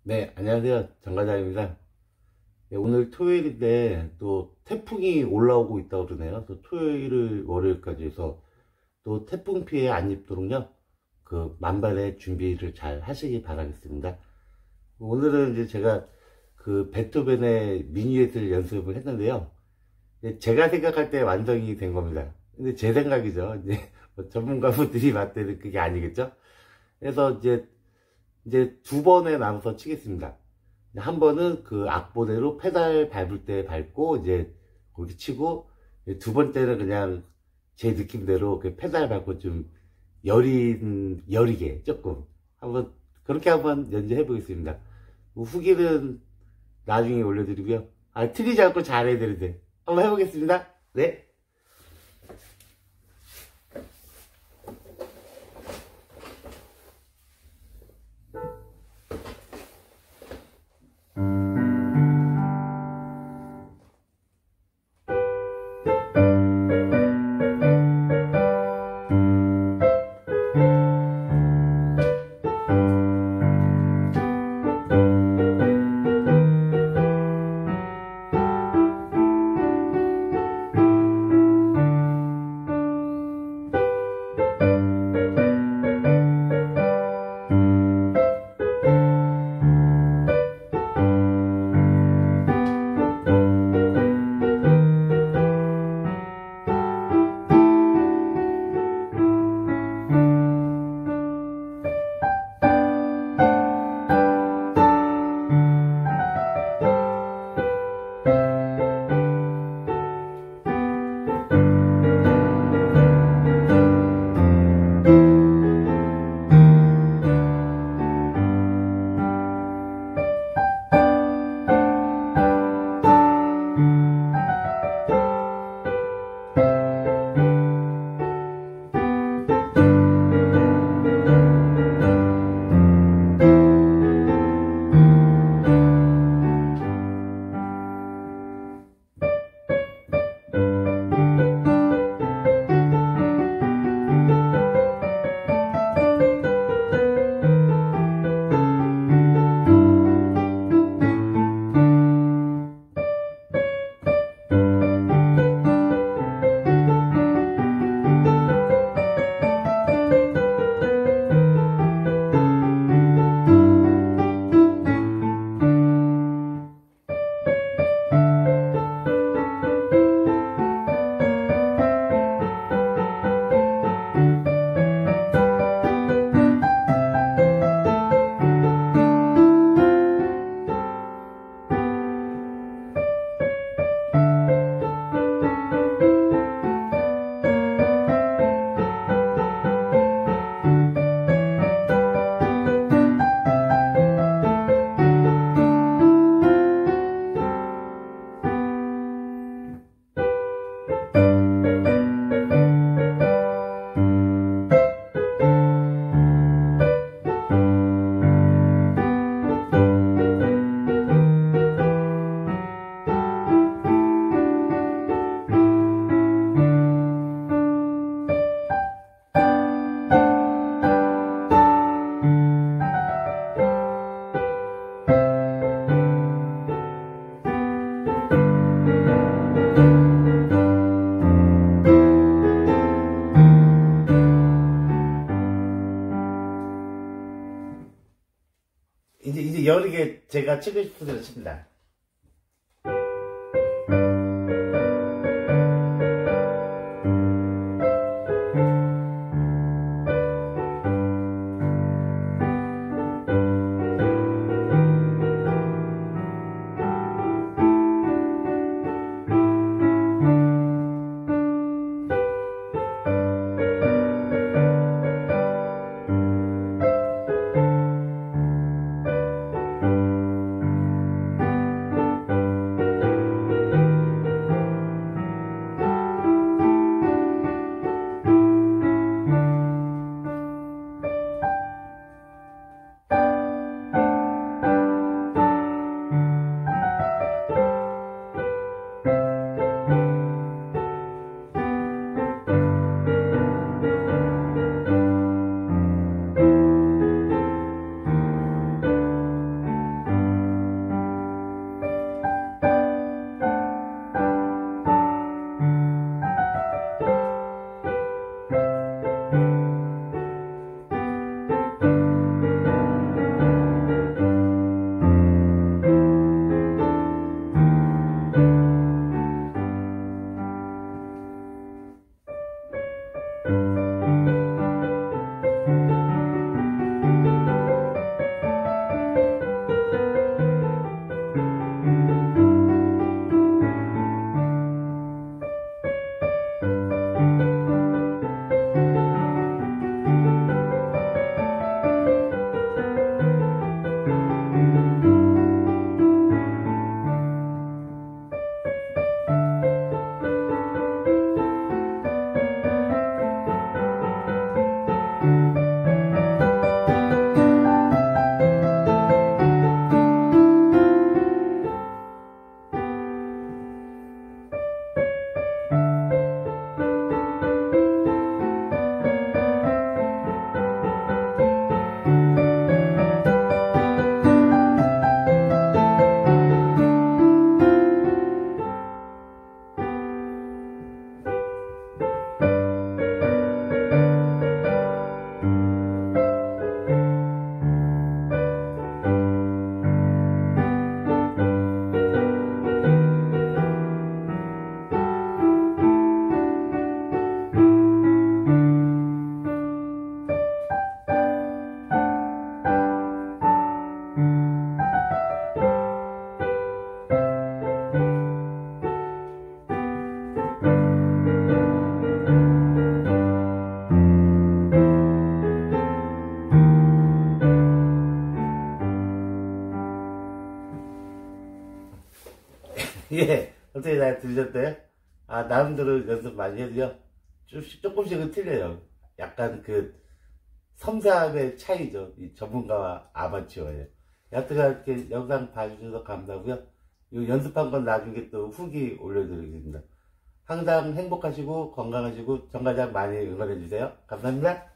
네, 안녕하세요. 정과장입니다. 네, 오늘 토요일인데 또 태풍이 올라오고 있다고 그러네요. 또 토요일을 월요일까지 해서 또 태풍 피해 안 입도록요. 그 만반의 준비를 잘 하시기 바라겠습니다. 오늘은 이제 제가 그 베토벤의 미니엣을 연습을 했는데요. 제가 생각할 때 완성이 된 겁니다. 근데 제 생각이죠. 이제 뭐 전문가분들이 맞대는 그게 아니겠죠? 그래서 이제 두 번에 나눠서 치겠습니다. 한 번은 그 악보대로 페달 밟을 때 밟고 이제 그렇게 치고, 두 번째는 그냥 제 느낌대로 그 페달 밟고 좀 여리게 조금 한번 그렇게 한번 연주해 보겠습니다. 후기는 나중에 올려드리고요. 틀리지 않고 잘해야 되는데 한번 해보겠습니다. 네. 이제 여리게 제가 치고 싶은 대로 칩니다. 예, 어떻게 잘 들으셨대요? 아, 나름대로 연습 많이 해도요. 조금씩은 틀려요. 약간 그 섬세함의 차이죠. 이 전문가와 아마추어예요. 여하튼 이렇게 영상 봐주셔서 감사하고요. 이 연습한 건 나중에 또 후기 올려드리겠습니다. 항상 행복하시고 건강하시고 정과장 많이 응원해주세요. 감사합니다.